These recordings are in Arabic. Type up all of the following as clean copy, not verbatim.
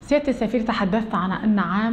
سيادة السفير، تحدثت عن أن عام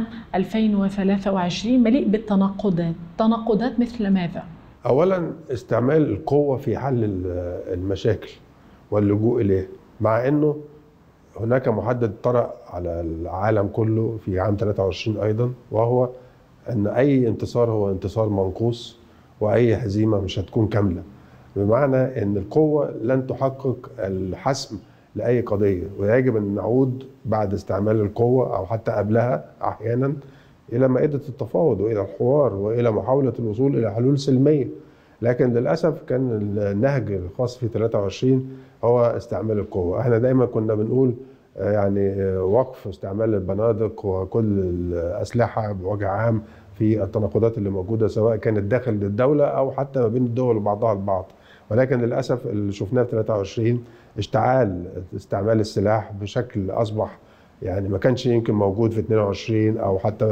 2023 مليء بالتناقضات، تناقضات مثل ماذا؟ أولا استعمال القوة في حل المشاكل واللجوء إليه، مع أنه هناك محدد طرأ على العالم كله في عام 23 أيضا، وهو أن أي انتصار هو انتصار منقوص، وأي هزيمة مش هتكون كاملة، بمعنى أن القوة لن تحقق الحسم لأي قضية، ويجب أن نعود بعد استعمال القوة أو حتى قبلها أحيانا إلى مائدة التفاوض وإلى الحوار وإلى محاولة الوصول إلى حلول سلمية. لكن للأسف كان النهج الخاص في 23 هو استعمال القوة. احنا دايما كنا بنقول يعني وقف استعمال البنادق وكل الأسلحة بوجه عام في التناقضات اللي موجودة، سواء كانت داخل الدولة أو حتى ما بين الدول وبعضها البعض. ولكن للأسف اللي شفناه في 23 اشتعال استعمال السلاح بشكل أصبح يعني ما كانش يمكن موجود في 22 أو حتى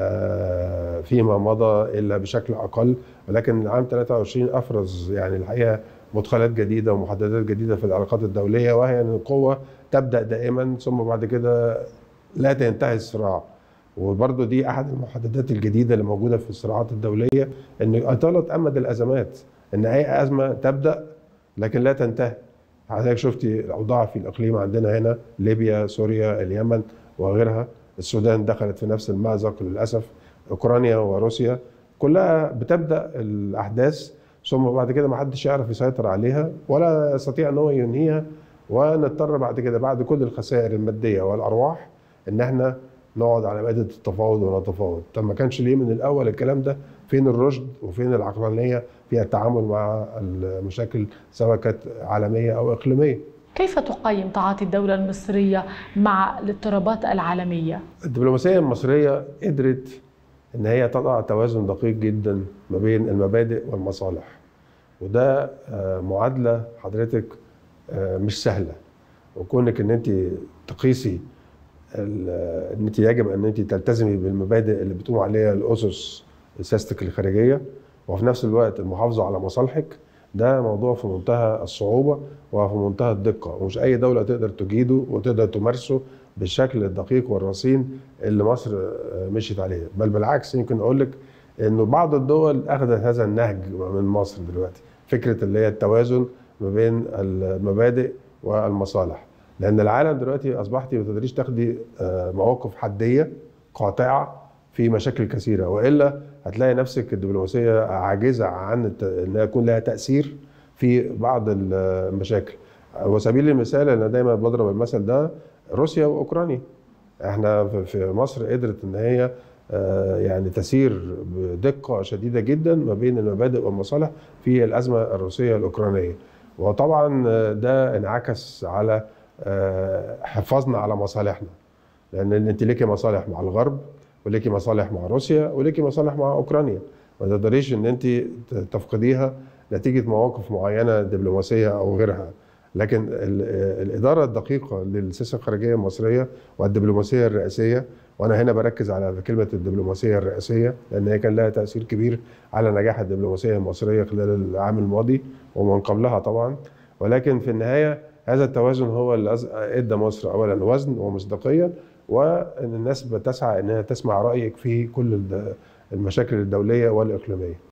فيما مضى إلا بشكل أقل. ولكن عام 23 أفرز يعني الحقيقة مدخلات جديدة ومحددات جديدة في العلاقات الدولية، وهي أن القوة تبدأ دائما ثم بعد كده لا تنتهي الصراع. وبرضه دي أحد المحددات الجديدة اللي موجودة في الصراعات الدولية، أن إطالة أمد الأزمات، أن أي أزمة تبدأ لكن لا تنتهي. حضرتك شفتي الأوضاع في الإقليم عندنا هنا، ليبيا، سوريا، اليمن وغيرها، السودان دخلت في نفس المأزق للأسف، أوكرانيا وروسيا، كلها بتبدأ الأحداث ثم بعد كده ما حدش يعرف يسيطر عليها ولا يستطيع أن هو ينهيها، ونضطر بعد كده بعد كل الخسائر المادية والأرواح إن احنا نقعد على مائدة التفاوض ونتفاوض. طب ما كانش ليه من الأول الكلام ده؟ فين الرشد وفين العقلانية في التعامل مع المشاكل سواء كانت عالمية أو إقليمية؟ كيف تقيم تعاطي الدولة المصرية مع الاضطرابات العالمية؟ الدبلوماسية المصرية قدرت إن هي تضع توازن دقيق جدا ما بين المبادئ والمصالح، وده معادلة حضرتك مش سهلة. وكونك إن أنت تقيسي إن أنت يجب أن أنت تلتزمي بالمبادئ اللي بتقوم عليها الأسس سياستك الخارجية، وفي نفس الوقت المحافظة على مصالحك، ده موضوع في منتهى الصعوبة وفي منتهى الدقة، ومش أي دولة تقدر تجيده وتقدر تمارسه بالشكل الدقيق والرصين اللي مصر مشيت عليه. بل بالعكس، يمكن أقول لك إنه بعض الدول أخذت هذا النهج من مصر دلوقتي، فكرة اللي هي التوازن ما بين المبادئ والمصالح. لأن العالم دلوقتي أصبحتي ما تقدريش تاخدي مواقف حدية قاطعة في مشاكل كثيرة، وإلا هتلاقي نفسك الدبلوماسية عاجزة عن أنها يكون لها تأثير في بعض المشاكل. وسبيل المثال أنا دايما بضرب المثل ده، روسيا وأوكرانيا. احنا في مصر قدرت ان هي يعني تسير بدقة شديدة جدا ما بين المبادئ والمصالح في الأزمة الروسية الأوكرانية، وطبعا ده انعكس على حفاظنا على مصالحنا، لأن انت ليكي مصالح مع الغرب وليكي مصالح مع روسيا وليكي مصالح مع أوكرانيا، ما تقدريش ان انت تفقديها نتيجة مواقف معينة دبلوماسية أو غيرها. لكن الإدارة الدقيقة للسياسة الخارجية المصرية والدبلوماسية الرئاسية، وأنا هنا بركز على كلمة الدبلوماسية الرئاسية لأن هي كان لها تأثير كبير على نجاح الدبلوماسية المصرية خلال العام الماضي ومن قبلها طبعا. ولكن في النهاية هذا التوازن هو اللي ادى مصر اولا وزن ومصداقيه، وان الناس بتسعى انها تسمع رايك في كل المشاكل الدوليه والاقليميه.